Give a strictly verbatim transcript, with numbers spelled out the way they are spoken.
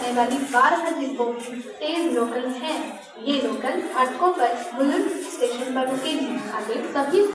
जाने वाली बारह डिब्बों की तेज लोकल हैं। ये लोकल फाटकों पर बुजुर्ग स्टेशन पर रुकेगी। आगे सभी